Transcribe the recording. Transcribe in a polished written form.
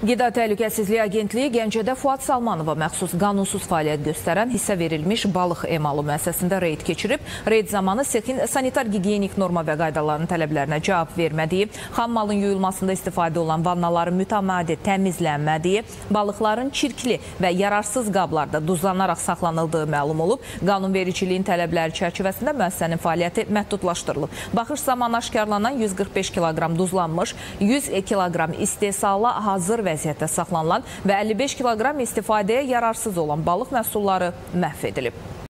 Qida Təhlükəsizliyi Agentliyi Gəncədə Fuad Salmanova məxsus qanunsuz fəaliyyət göstərən hissə verilmiş balıq emalı müəssisəsində reyd keçirib. Reyd zamanı sexin sanitar-gigiyenik norma və qaydaların tələblərinə cavab vermədiyi, xam malın yuyulmasında istifadə olan vannaların mütəmadi təmizlənmədiyi, balıqların çirkli və yararsız qablarda duzlanaraq saxlanıldığı məlum olub. Qanunvericiliyin tələbləri çərçivəsində müəssisənin fəaliyyəti məhdudlaşdırılıb. Baxış zamanı aşkarlanan 145 kiloqram duzlanmış, 100 kiloqram istehsala hazır vəziyyətdə saxlanılan və 55 kiloqram istifadəyə yararsız olan balıq məhsulları məhv edilib.